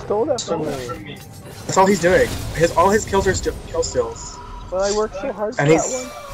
stole that from me. That's all he's doing. All his kills are kill steals. But I worked so hard for And that he's one.